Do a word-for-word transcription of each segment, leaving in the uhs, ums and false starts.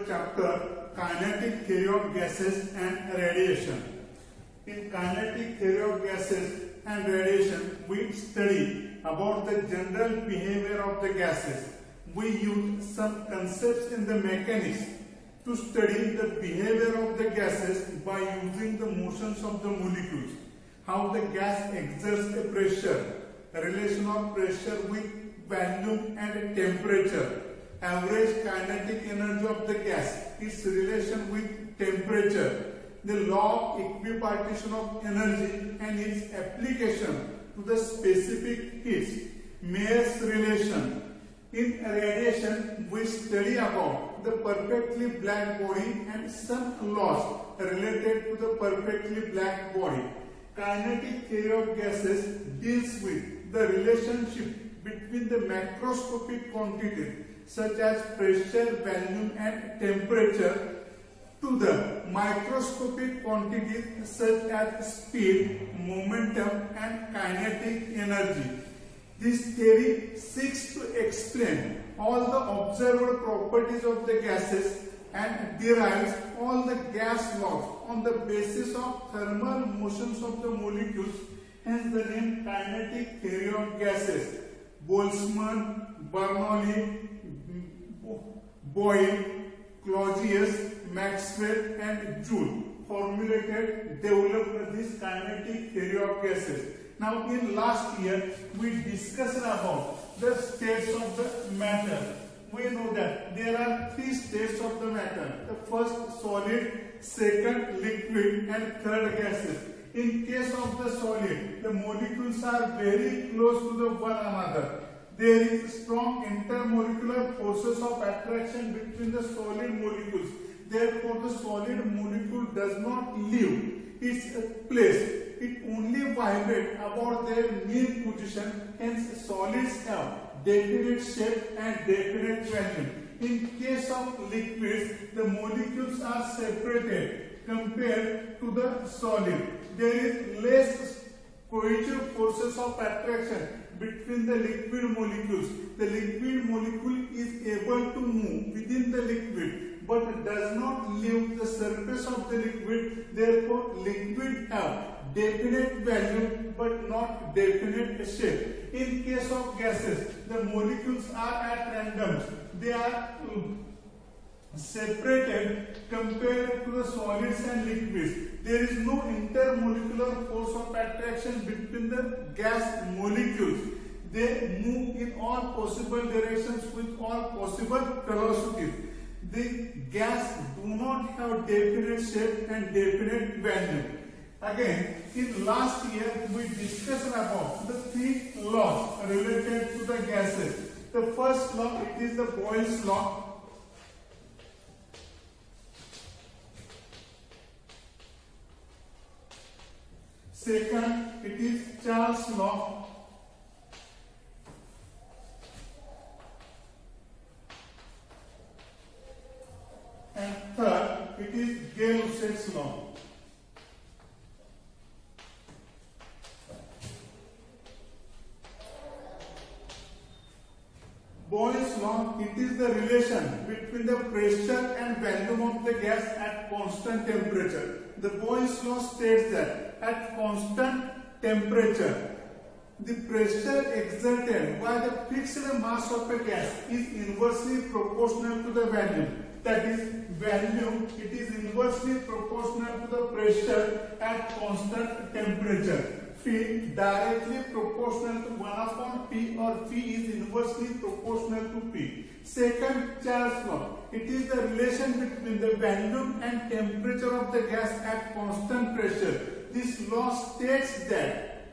chapter Kinetic Theory of Gases and Radiation. In Kinetic Theory of Gases and Radiation, we study about the general behavior of the gases. We use some concepts in the mechanics to study the behavior of the gases by using the motions of the molecules. How the gas exerts a pressure, a relation of pressure with volume and temperature, average kinetic energy of the gas, its relation with temperature, the law of equipartition of energy and its application to the specific heats, Mayer's relation. In radiation, we study about the perfectly black body and some laws related to the perfectly black body. Kinetic theory of gases deals with the relationship between the macroscopic quantities such as pressure, volume and temperature to the microscopic quantities such as speed, momentum and kinetic energy. This theory seeks to explain all the observed properties of the gases and derives all the gas laws on the basis of thermal motions of the molecules, hence the name Kinetic Theory of Gases. Boltzmann, Bernoulli, Boyle, Clausius, Maxwell and Joule formulated, developed this kinetic theory of gases. Now in last year we discussed about the states of the matter. We know that there are three states of the matter. The first solid, second liquid and third gases. In case of the solid, the molecules are very close to the one another. There is strong intermolecular forces of attraction between the solid molecules. Therefore, the solid molecule does not leave its place. It only vibrates about their mean position. Hence, solids have definite shape and definite value. In case of liquids, the molecules are separated compared to the solid. There is less cohesive forces of attraction between the liquid molecules. The liquid molecule is able to move within the liquid but does not leave the surface of the liquid. Therefore, liquid have definite value but not definite shape. In case of gases, the molecules are at random. They are separated compared to the solids and liquids. There is no intermolecular force of attraction between the gas molecules. They move in all possible directions with all possible velocities. The gas do not have definite shape and definite value. Again, in last year we discussed about the three laws related to the gases. The first law, it is the Boyle's law. Second, it is Charles' law. And third, it is Gay-Lussac's law. Boyle's law, it is the relation between the pressure and volume of the gas at constant temperature. The Boyle's law states that at constant temperature, the pressure exerted by the fixed mass of a gas is inversely proportional to the volume. That is, volume, it is inversely proportional to the pressure at constant temperature. Phi directly proportional to one upon P, or Phi is inversely proportional to P. Second, Charles' law. It is the relation between the volume and temperature of the gas at constant pressure. This law states that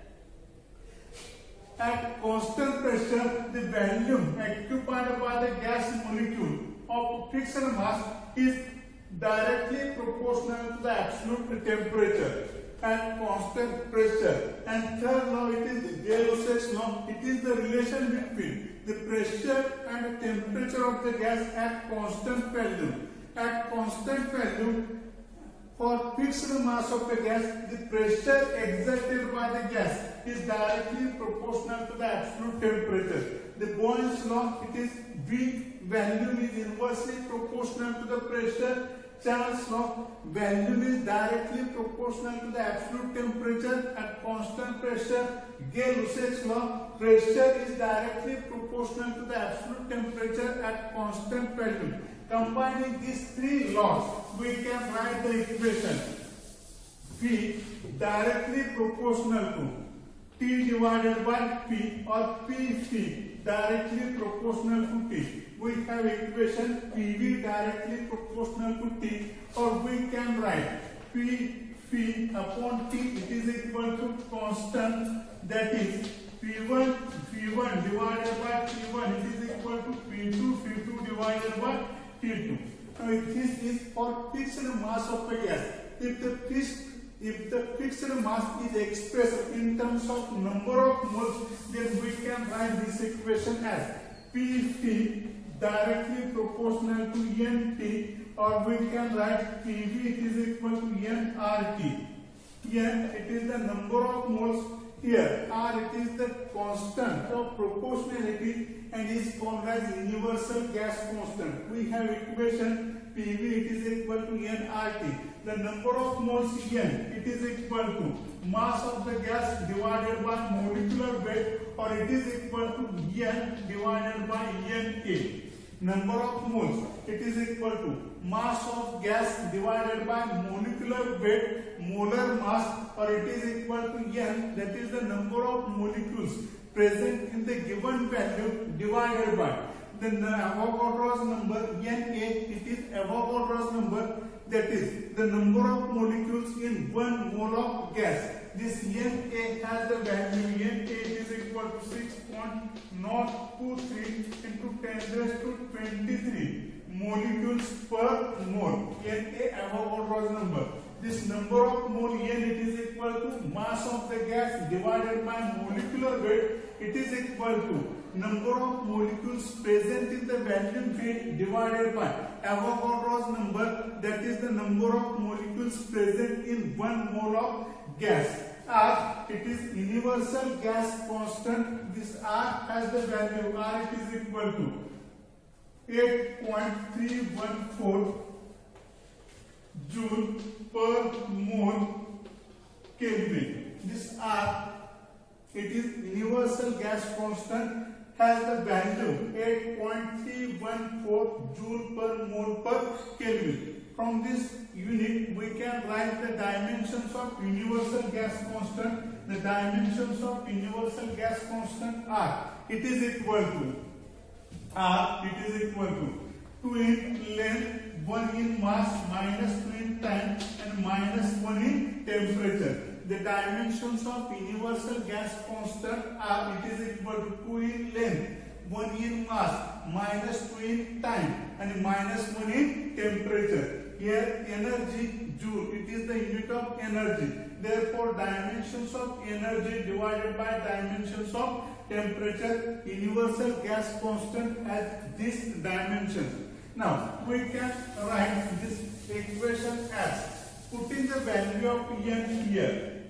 at constant pressure, the volume occupied by the gas molecule of fixed mass is directly proportional to the absolute temperature at constant pressure. And third law, it is the Gay-Lussac's law. It is the relation between the pressure and temperature of the gas at constant value. At constant value, for fixed mass of a gas, the pressure exerted by the gas is directly proportional to the absolute temperature. The Boyle's law, it is V volume is inversely proportional to the pressure. Charles' law, volume is directly proportional to the absolute temperature at constant pressure. Gay-Lussac's law, pressure is directly proportional to the absolute temperature at constant value. Combining these three laws, we can write the equation P directly proportional to T divided by P, or P P directly proportional to T. We have equation P V directly proportional to T, or we can write P P upon T, it is equal to constant, that is P one P one divided by P one, it is equal to P two P two divided by T two. Now this is for fixed mass of a gas. If the fixed If the fixed mass is expressed in terms of number of moles, then we can write this equation as P P directly proportional to N T, or we can write P V it is equal to N R T. N, it is the number of moles. Here R, it is the constant of proportionality and is called as universal gas constant. We have equation P V it is equal to N R T. The number of moles N, it is equal to mass of the gas divided by molecular weight, or it is equal to N divided by N A. Number of moles, it is equal to mass of gas divided by molecular weight, molar mass, or it is equal to N, that is the number of molecules present in the given value, divided by the Avogadro's number N A, it is Avogadro's number, that is the number of molecules in one mole of gas. This N A has the value N A is equal to six point zero two three into ten raised to twenty-three molecules per mole. N A Avogadro's number. This number of mole N, it is equal to mass of the gas divided by molecular weight. It is equal to number of molecules present in the volume V divided by Avogadro's number, that is the number of molecules present in one mole of gas. R, it is universal gas constant. This R has the value R, it is equal to eight point three one four joule per mole Kelvin. This R, it is universal gas constant, has the value eight point three one four joule per mole per Kelvin. From this unit, we can write the dimensions of universal gas constant. The dimensions of universal gas constant are, it is equal to R, it is equal to two in length, one in mass, minus two in time, and minus one in temperature. The dimensions of universal gas constant are, it is equal to two in length, one in mass, minus two in time, and minus one in temperature. Here energy joule, it is the unit of energy. Therefore dimensions of energy divided by dimensions of temperature, universal gas constant has this dimension. Now we can write this equation as, putting the value of N here,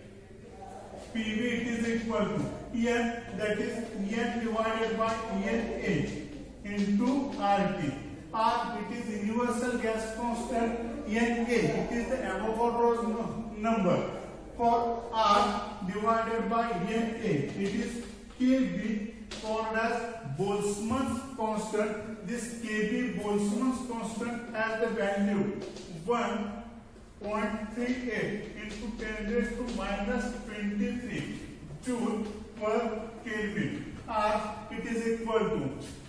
P V it is equal to N, that is N divided by N A into R T. R, it is universal gas constant. N A, it is the Avogadro's number. For R divided by N A, it is K B, called as Boltzmann's constant. This K B Boltzmann's constant has the value one point three eight into ten raised to minus twenty-three joule per Kelvin. R, it is equal to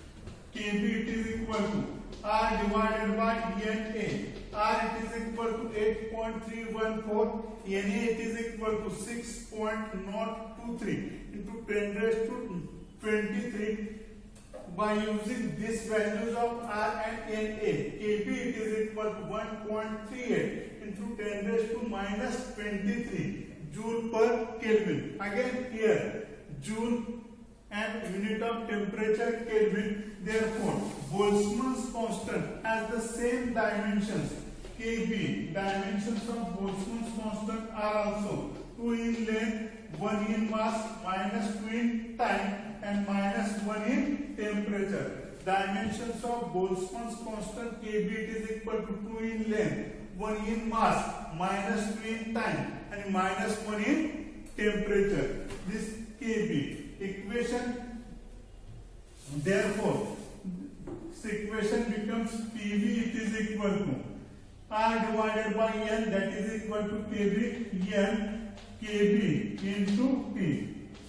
K B, it is equal to R divided by N A. R, it is equal to eight point three one four. N A, it is equal to six point zero two three into ten raised to twenty-three. By using these values of R and N A, K B, it is equal to one point three eight into ten raised to minus twenty-three joule per Kelvin. Again here, joule and unit of temperature Kelvin. Therefore, Boltzmann's constant has the same dimensions. K B, dimensions of Boltzmann's constant are also two in length, one in mass, minus two in time, and minus one in temperature. dimensions of Boltzmann's constant Kb, it is equal to two in length, one in mass, minus two in time, and minus one in temperature. This Kb equation, therefore, this equation becomes Pv, it is equal to R divided by N, that is equal to Kb, N Kb into T.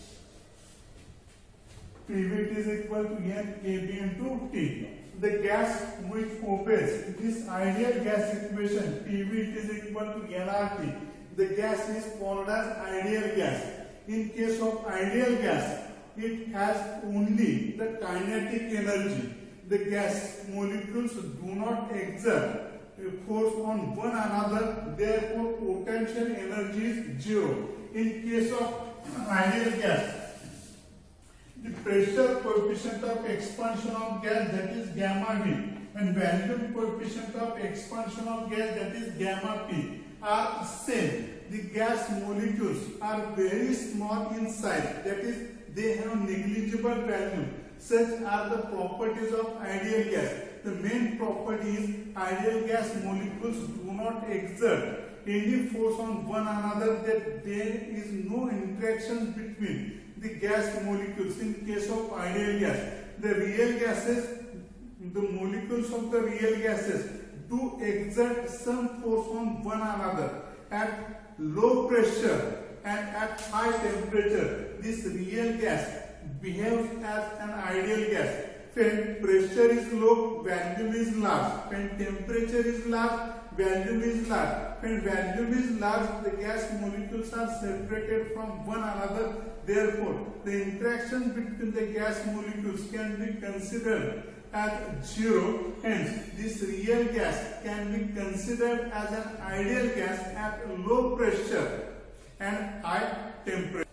Pv it is equal to N Kb into T. The gas which obeys this ideal gas equation, Pv it is equal to nRT. The gas is called as ideal gas. In case of ideal gas, it has only the kinetic energy. The gas molecules do not exert a force on one another, therefore potential energy is zero. In case of ideal gas, the pressure coefficient of expansion of gas, that is gamma V, and volume coefficient of expansion of gas, that is gamma P, are same. The gas molecules are very small in size, that is they have negligible volume. Such are the properties of ideal gas. The main property is ideal gas molecules do not exert any force on one another, that there is no interaction between the gas molecules. In case of ideal gas, the real gases, the molecules of the real gases do exert some force on one another at low pressure and at high temperature. This real gas behaves as an ideal gas. When pressure is low, volume is large. When temperature is large, volume is large. When volume is large, the gas molecules are separated from one another. Therefore, the interaction between the gas molecules can be considered as zero. Hence, this real gas can be considered as an ideal gas at low pressure and high temperature.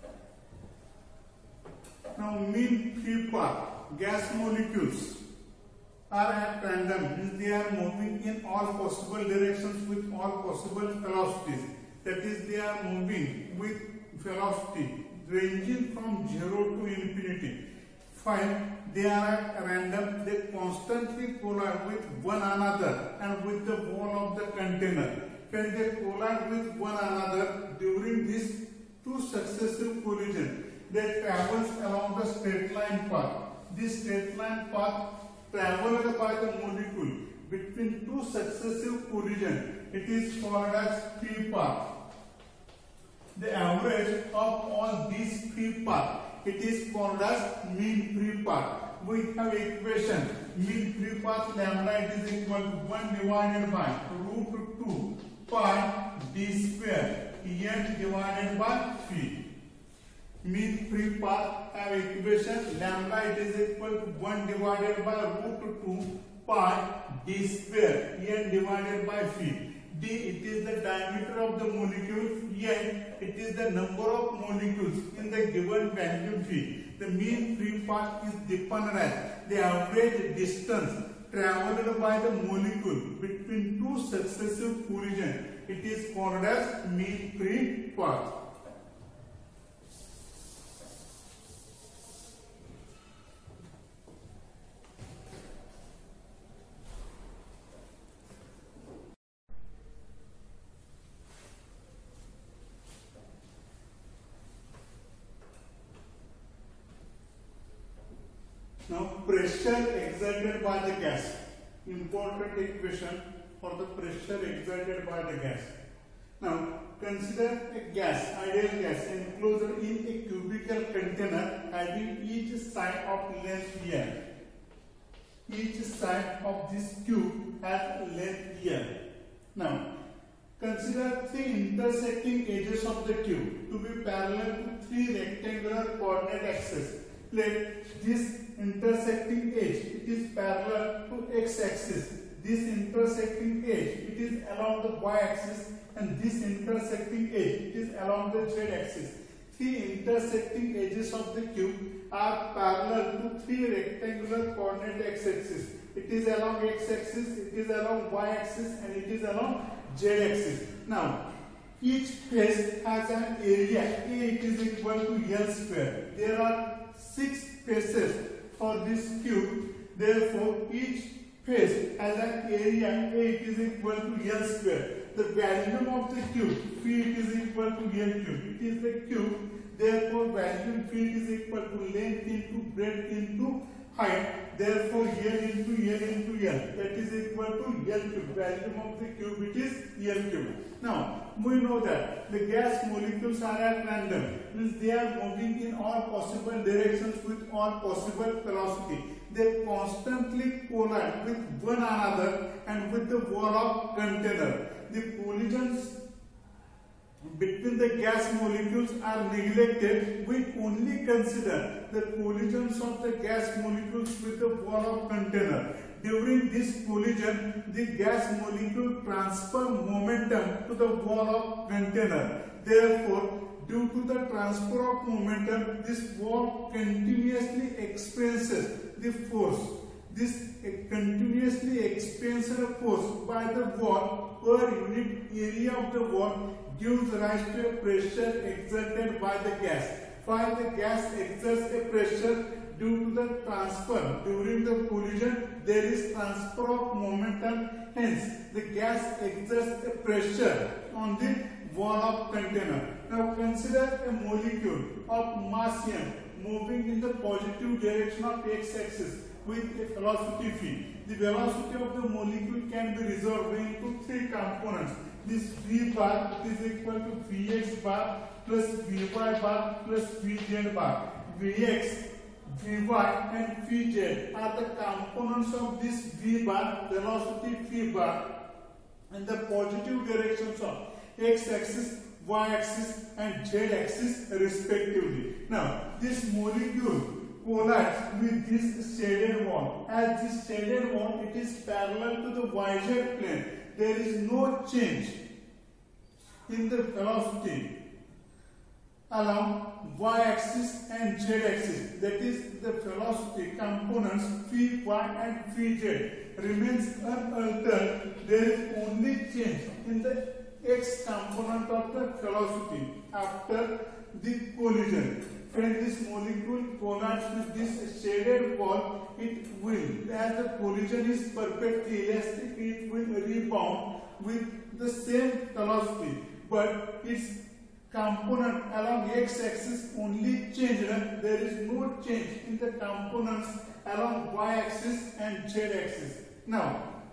Now, mean free path. Gas molecules are at random, means they are moving in all possible directions with all possible velocities. That is, they are moving with velocity ranging from zero to infinity. Fine, they are at random, they constantly collide with one another and with the wall of the container. When they collide with one another during these two successive collisions, they travel along the straight line path. This straight line path traveled by the molecule between two successive collisions, it is called as free path. The average of all these free paths, it is called as mean free path. We have equation mean free path lambda, it is equal to one divided by root two pi d square n divided by phi. Mean free path have equation lambda, it is equal to one divided by root two pi d square n divided by phi. D, it is the diameter of the molecule. N, it is the number of molecules in the given vacuum phi. The mean free path is defined as the average distance traveled by the molecule between two successive collisions. It is called as mean free path. Now, pressure exerted by the gas. Important equation for the pressure exerted by the gas. Now, consider a gas, ideal gas, enclosed in a cubical container having each side of length L. Each side of this cube has length L. Now, consider three intersecting edges of the cube to be parallel to three rectangular coordinate axes. Let this intersecting edge, it is parallel to x-axis. This intersecting edge, it is along the y-axis, and this intersecting edge, it is along the z-axis. Three intersecting edges of the cube are parallel to three rectangular coordinate x-axis. It is along x-axis, it is along y-axis, and it is along z-axis. Now, each face has an area A, it is equal to L square. There are six faces for this cube. Therefore, each phase has an area A, it is equal to L square. The volume of the cube V, it is equal to L cube. It is the cube. Therefore, volume V is equal to length into breadth into height. Therefore, L into L into L, that is equal to L cube. Volume of the cube, it is L cube. Now, we know that the gas molecules are at random, means they are moving in all possible directions with all possible velocity. They constantly collide with one another and with the wall of container. The collisions between the gas molecules are neglected. We only consider the collisions of the gas molecules with the wall of container. During this collision, the gas molecule transfer momentum to the wall of container. Therefore, due to the transfer of momentum, this wall continuously experiences the force. This continuously expansion force by the wall per unit area of the wall gives rise to a pressure exerted by the gas. While the gas exerts a pressure due to the transfer, during the collision there is transfer of momentum, hence the gas exerts a pressure on the wall of container. Now consider a molecule of mass m moving in the positive direction of x-axis with a velocity v. The velocity of the molecule can be resolved into three components. This v bar is equal to vx bar plus vy bar plus vz bar. Vx, vy and vz are the components of this v bar, velocity v bar, in the positive directions of x-axis, y-axis and z-axis respectively. Now, this molecule collides with this shaded wall. As this shaded wall, it is parallel to the yz plane. There is no change in the velocity along y-axis and z-axis. That is, the velocity components vy and vz remains unaltered. There is only change in the x component of the velocity after the collision. When this molecule collides with this shaded wall, it will, as the collision is perfectly elastic, it will rebound with the same velocity, but its component along x-axis only changed. There is no change in the components along y-axis and z-axis. Now,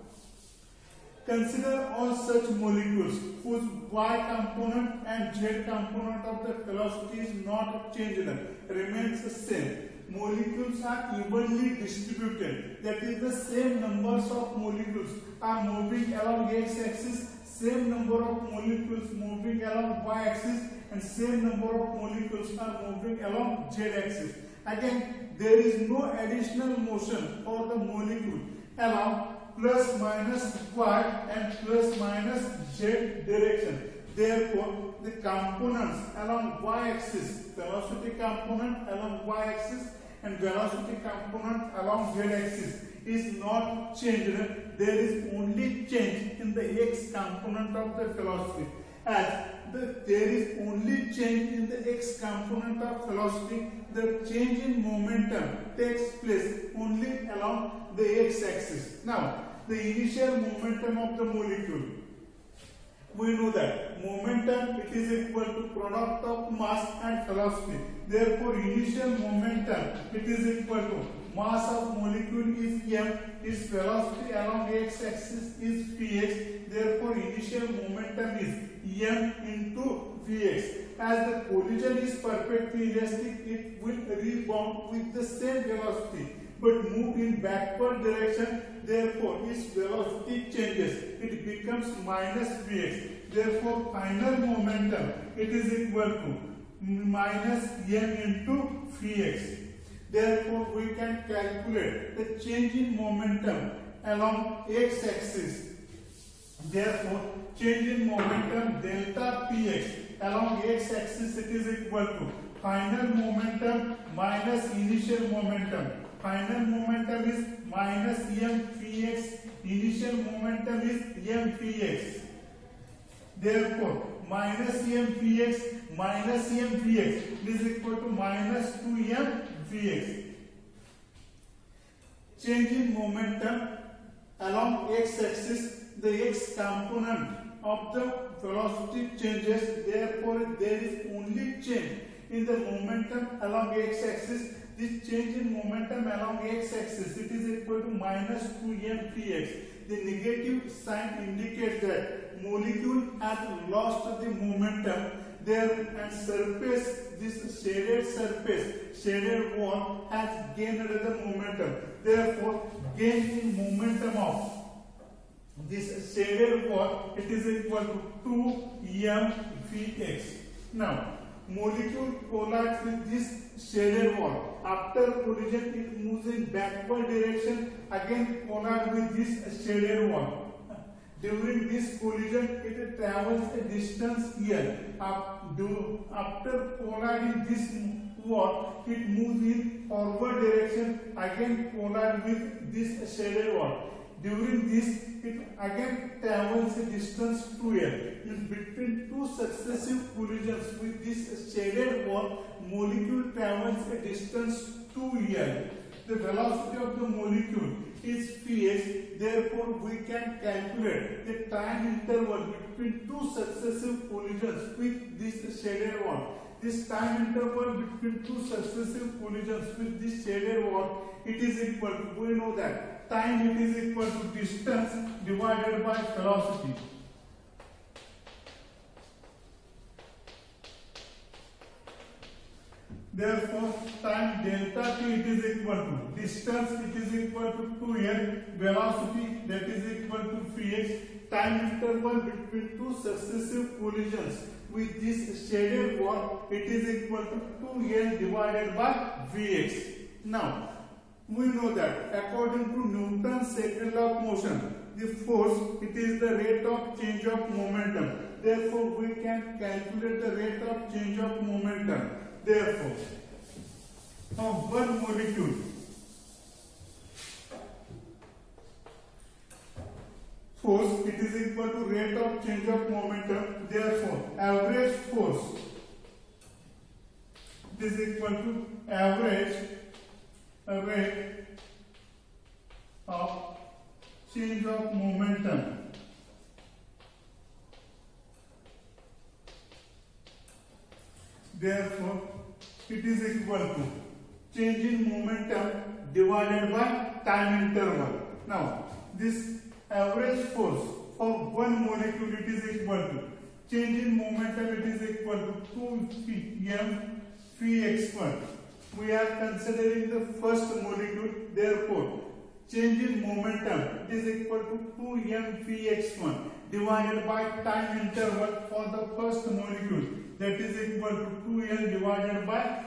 consider all such molecules whose y component and z component of the velocity is not changed, remains the same. Molecules are evenly distributed. That is, the same numbers of molecules are moving along x-axis, same number of molecules moving along y-axis, and same number of molecules are moving along z-axis. Again, there is no additional motion for the molecule along plus minus y and plus minus z direction. Therefore, the components along y-axis, velocity component along y-axis and velocity component along z-axis is not changed. There is only change in the x component of the velocity. As the, there is only change in the x component of velocity, the change in momentum takes place only along the x-axis. Now, the initial momentum of the molecule. We know that momentum, it is equal to product of mass and velocity. Therefore, initial momentum, it is equal to mass of molecule is m, its velocity along x-axis is vx. Therefore, initial momentum is m into vx. As the collision is perfectly elastic, it will rebound with the same velocity but move in backward direction. Therefore, its velocity changes. It becomes minus vx. Therefore, final momentum, it is equal to minus m into vx. Therefore, we can calculate the change in momentum along x-axis. Therefore, change in momentum delta px along x-axis, it is equal to final momentum minus initial momentum. Final momentum is minus m vx. Initial momentum is m vx. Therefore, minus m vx minus m vx is equal to minus two m vx. change in momentum along x-axis, the x component of the velocity changes, therefore there is only change in the momentum along x-axis. This change in momentum along x-axis, it is equal to minus two m px. The negative sign indicates that molecule has lost the momentum there, and surface, this shaded surface, shaded wall has gained the momentum. Therefore, gain in momentum of this shaded wall, it is equal to two m vx. Now, molecule collides with this shaded wall. After collision, it moves in backward direction, again collide with this shaded wall. During this collision, it travels a distance here. After colliding this wall, it moves in forward direction, again collide with this shaded wall. During this, it again travels a distance two l. In between two successive collisions with this shaded wall, molecule travels a distance two l. The velocity of the molecule is px. Therefore, we can calculate the time interval between two successive collisions with this shaded wall. This time interval between two successive collisions with this shaded wall, it is equal to, we know that time it is equal to distance divided by velocity. Therefore, time delta t it is equal to distance, it is equal to two l, velocity that is equal to px, time interval between two successive collisions with this shaded wall, it is equal to two l divided by vx. Now, we know that according to Newton's second law of motion, the force, it is the rate of change of momentum. Therefore, we can calculate the rate of change of momentum. Therefore, of one molecule, force, it is equal to rate of change of momentum. Therefore, average force, it is equal to average rate of change of momentum. Therefore, it is equal to change in momentum divided by time interval. Now, this average force for one molecule, it is equal to change in momentum, it is equal to two m px one. We are considering the first molecule. Therefore, change in momentum, it is equal to two m px one divided by time interval for the first molecule, that is equal to two l divided by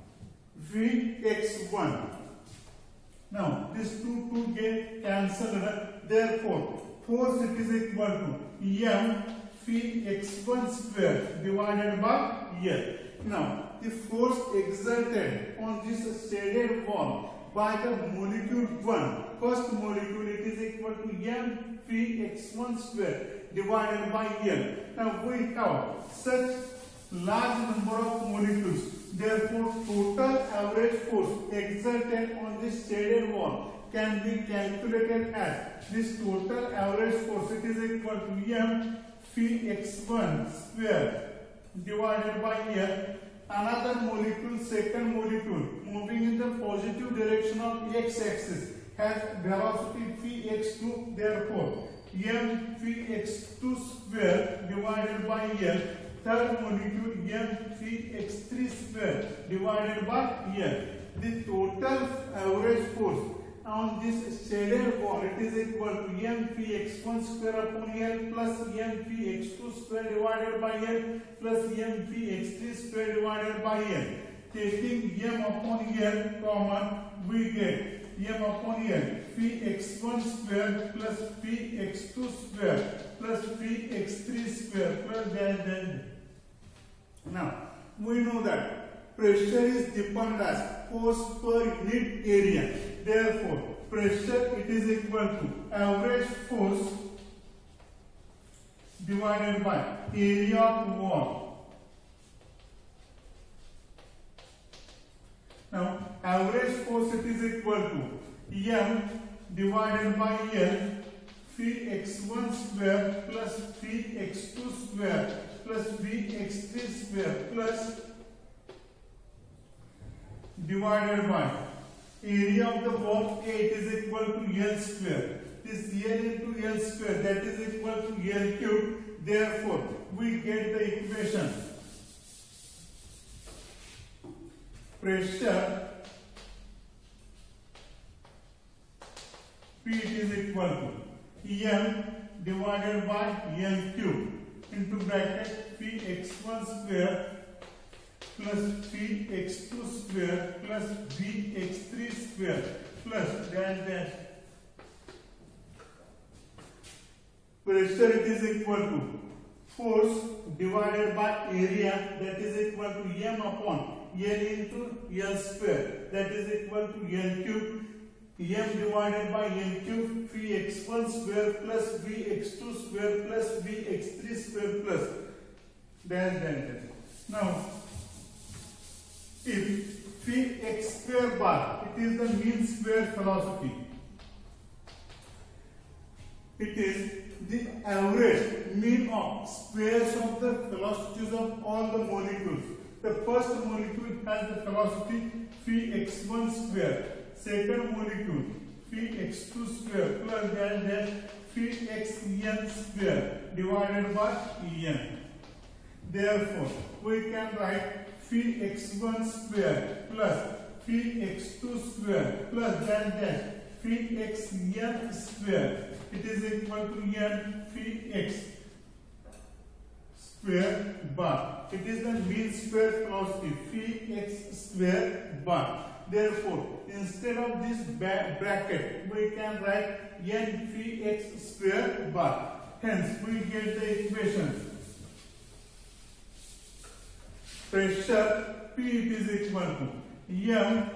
vx one. Now, this two two get cancelled. Therefore, force, it is equal to m vx one square divided by l. Now, the force exerted on this shaded wall by the molecule one, first molecule, it is equal to m vx one square divided by l. Now, we have such large number of molecules. Therefore, total average force exerted on this shaded wall can be calculated as this total average force, it is equal to m vx one square divided by l. Another molecule, second molecule, moving in the positive direction of x-axis, has velocity vx two. Therefore, m vx two square divided by l. Third molecule, m vx three square divided by l. The total average force on this shaded wall, it is equal to m vx one square upon l plus m vx two square divided by l plus m vx three square divided by l. Taking m upon l common, we get m upon l vx one square plus vx two square plus vx three square plus dash dash. Now, we know that pressure is defined as force per unit area. Therefore, pressure, it is equal to average force divided by area of wall. Now, average force, it is equal to m divided by L phi x one square plus phi x two square plus phi x three square plus divided by area of the ball A, it is equal to L square. This L into L square, that is equal to L cube. Therefore, we get the equation pressure P it is equal to M divided by L cube into bracket phi x one square plus phi x two square plus v x three square plus dash dash. Pressure it is equal to force divided by area, that is equal to M upon L into L square, that is equal to L cube. M divided by L cube phi x one square plus v x two square plus v x three square plus dash dash dash. Now, if phi x square bar, it is the mean square velocity. It is the average mean of squares of the velocities of all the molecules. The first molecule has the velocity phi x one square. Second molecule phi x two square plus dash dash phi x n square divided by En. Therefore, we can write phi x one square plus phi x two square plus dash dash phi x n square. It is equal to n phi x square bar. It is the mean square velocity phi x square bar. Therefore, instead of this bracket, we can write n phi x square bar. Hence, we get the equation pressure P it is equal to M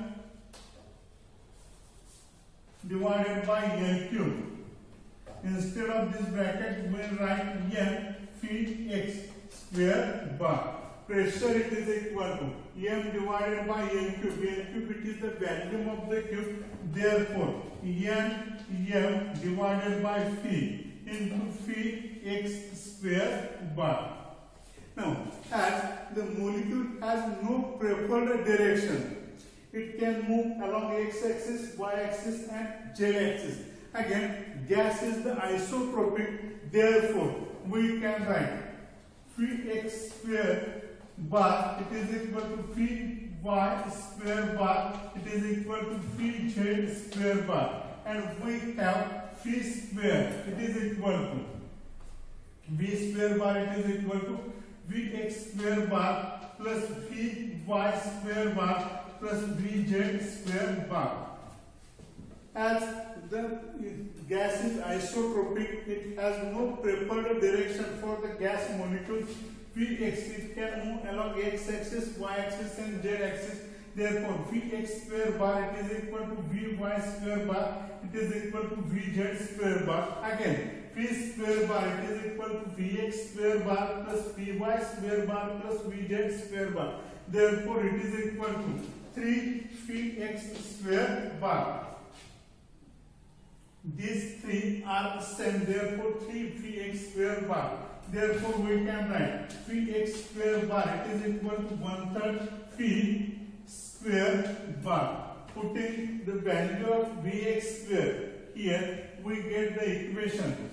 divided by L cube. Instead of this bracket, we write n phi x square bar. Pressure it is equal to M divided by L cube. L cube it is the volume of the cube. Therefore, n M divided by phi into phi x square bar. Now, as the molecule has no preferred direction, it can move along x-axis, y-axis and z-axis. Again, gas is the isotropic. Therefore, we can write phi x square bar, it is equal to phi y square bar, it is equal to phi z square bar, and we have phi square, it is equal to v square bar, it is equal to vx square bar plus phi y square bar plus vz square bar. As the gas is isotropic, it has no preferred direction for the gas molecules. Vx, it can move along x-axis, y-axis and z-axis. Therefore, Vx square bar, it is equal to Vy square bar, it is equal to Vz square bar. Again, Phi square bar, it is equal to Vx square bar plus Vy square bar plus Vz square bar. Therefore, it is equal to three phi x square bar. These three are same, therefore three phi x square bar. Therefore, we can write phi x square bar, it is equal to one third phi square bar. Putting the value of Vx square here, we get the equation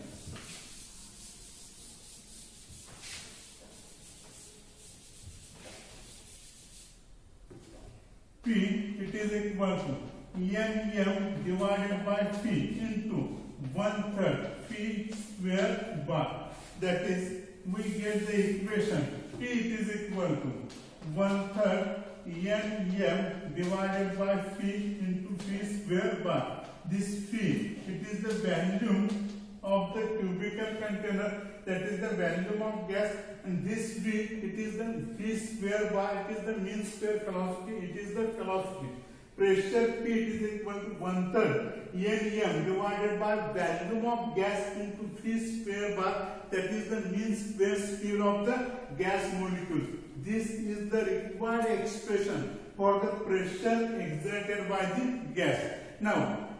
P, it is equal to N M divided by phi into one third phi square bar. That is, we get the equation P it is equal to one third N M divided by phi into phi square bar. This phi, it is the volume of the cubical container, that is the volume of gas, and this v, it is the phi square bar, it is the mean square velocity, it is the velocity. Pressure P, it is equal to one third N M divided by volume of gas into phi square bar, that is the mean square speed of the gas molecules. This is the required expression for the pressure exerted by the gas. Now,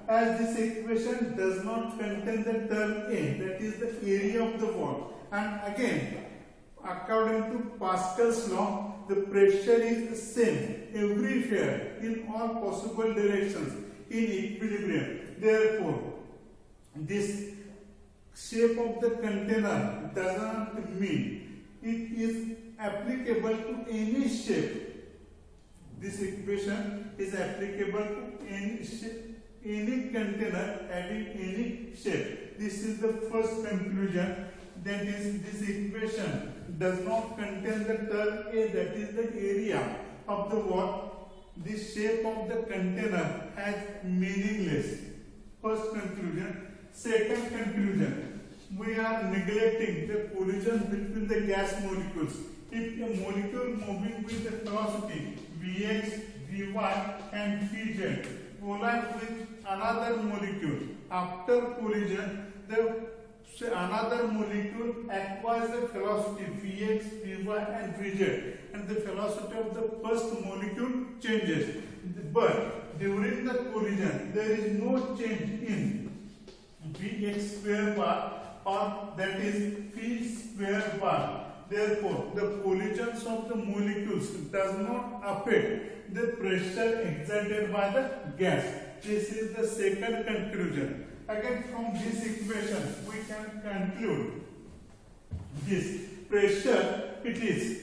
as this equation does not contain the term A, that is the area of the wall. And again, according to Pascal's law, the pressure is the same everywhere in all possible directions in equilibrium. Therefore, this shape of the container does not mean it is applicable to any shape. This equation is applicable to any shape, any container having any shape. This is the first conclusion. That is, this equation does not contain the term A, that is the area of the wall. The shape of the container has meaningless. First conclusion. Second conclusion. We are neglecting the collision between the gas molecules. If a molecule moving with the velocity Vx, Vy and Vz collide with another molecule, after collision, the another molecule acquires the velocity Vx, Vy and Vz, and the velocity of the first molecule changes. But during the collision, there is no change in Vx square bar, or that is V square bar. Therefore, the collisions of the molecules does not affect the pressure exerted by the gas. This is the second conclusion. Again, from this equation, we can conclude this pressure, it is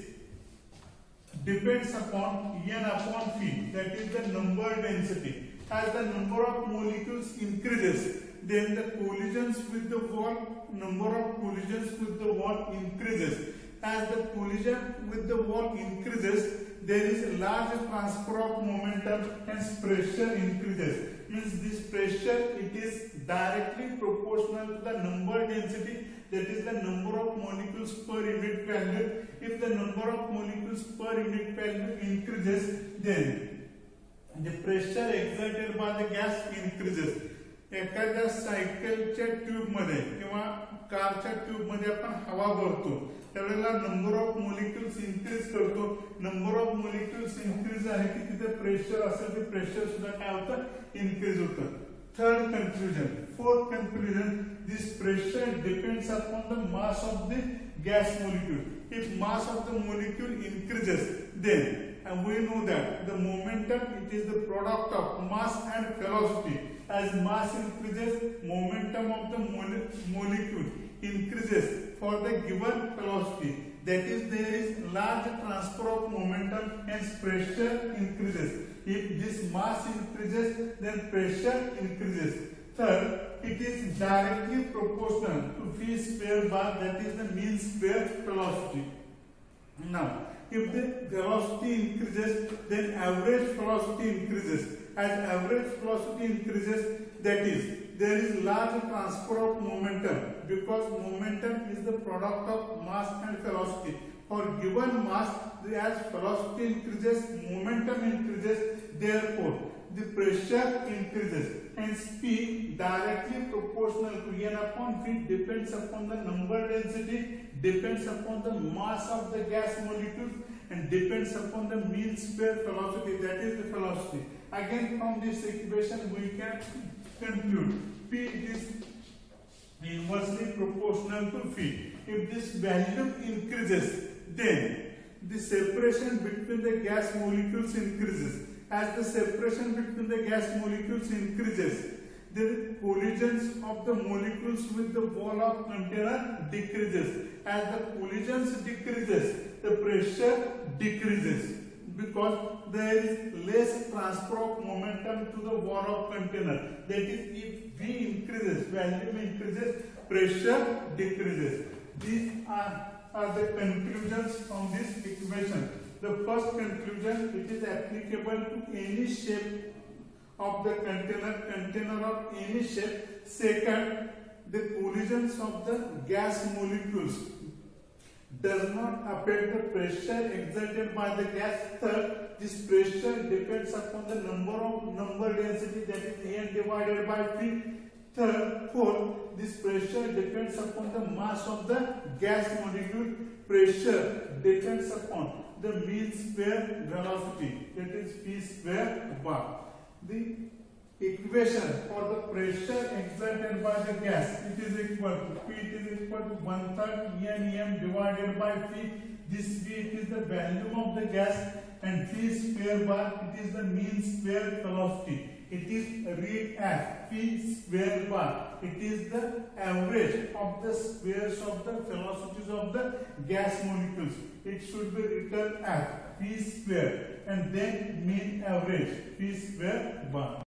depends upon N upon V, that is the number density. As the number of molecules increases, then the collisions with the wall, number of collisions with the wall increases. As the collision with the wall increases, there is a large transfer of momentum, hence pressure increases. Means this pressure, it is directly proportional to the number density, that is the number of molecules per unit value. If the number of molecules per unit value increases, then the pressure exerted by the gas increases. एखाद्या सायकलच्या tube मध्ये किंवा कारच्या tube मध्ये आपण हवा भरतो, त्यावेळेला number of molecules increase करतो. नंबर ऑफ मॉलिक्युल्स इन्क्रीज आहे की तिथे प्रेशर असेल, ते प्रेशर सुद्धा काय होतं, इन्क्रीज होतं. Third conclusion, fourth conclusion, this pressure depends upon the mass of the gas molecule. If mass of the molecule increases, then and we know that the momentum, it is the product of mass and velocity. As mass increases, momentum of the mole molecule increases for the given velocity. That is, there is large transfer of momentum, hence pressure increases. If this mass increases, then pressure increases. Third, it is directly proportional to V square bar, that is the mean square velocity. Now, if the velocity increases, then average velocity increases. As average velocity increases, that is, there is large transfer of momentum, because momentum is the product of mass and velocity. For given mass, as velocity increases, momentum increases, therefore the pressure increases. Hence, P directly proportional to N upon V depends upon the number density, depends upon the mass of the gas molecules, and depends upon the mean square velocity, that is the velocity. Again, from this equation we can conclude P is inversely proportional to V. If this value increases, then the separation between the gas molecules increases. As the separation between the gas molecules increases, the collisions of the molecules with the wall of container decreases. As the collisions decreases, the pressure decreases, because there is less transfer of momentum to the wall of container. That is, if V increases, volume increases, pressure decreases. These are, are the conclusions from this equation. The first conclusion, it is applicable to any shape of the container, container of any shape. Second, the collisions of the gas molecules does not affect the pressure exerted by the gas. Third, this pressure depends upon the number of number density, that is N divided by V. Third, fourth, this pressure depends upon the mass of the gas molecule. Pressure depends upon the mean square velocity, that is P square bar. The equation for the pressure exerted by the gas, it is equal to P, it is equal to one third N M divided by P. This V, it is the volume of the gas, and V square bar, it is the mean square velocity. It is read as P square bar. It is the average of the squares of the velocities of the gas molecules. It should be written as P square and then mean average P square bar.